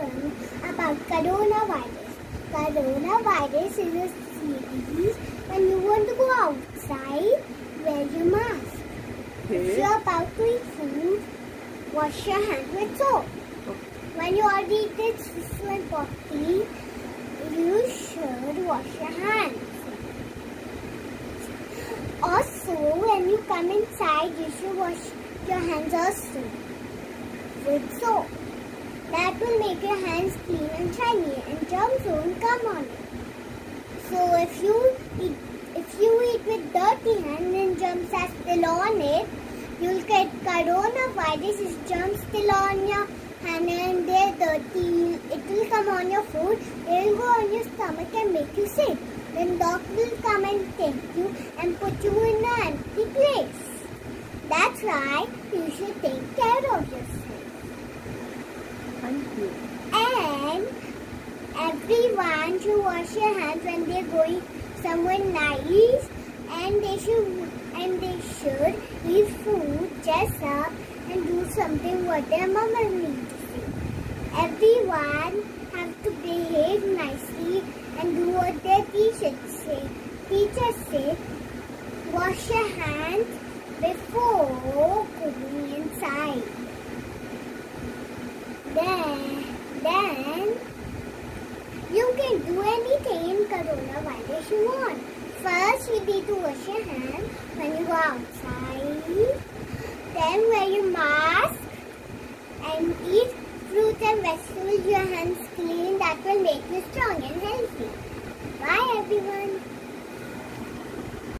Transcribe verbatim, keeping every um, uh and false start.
film about coronavirus. Coronavirus is a series when you want to go outside, wear your mask. Okay. If you're about to eat food, wash your hands with soap. When you already eat susu and potty, you should wash your hands. Also, when you come inside, you should wash your hands also with soap. That will make your hands clean and shiny, and germs won't come on it. So if you eat, if you eat with dirty hands and germs are still on it, you'll get coronavirus. Is germs still on your hand and they're dirty, it will come on your food. It will go on your stomach and make you sick. Then doctor will come and take you and put you in an empty place. That's why you should take care of yourself. Thank you. And everyone should wash their hands when they're going somewhere nice, and they should and they should eat food, dress up, and do something what their mama needs to say. Everyone have to behave nicely and do what their teachers say. Teachers say, wash your hands before going inside. Then, then you can do anything in coronavirus you want. First, you need to wash your hands when you go outside. Then wear your mask and eat fruit and vegetables. Your hands clean. That will make you strong and healthy. Bye everyone.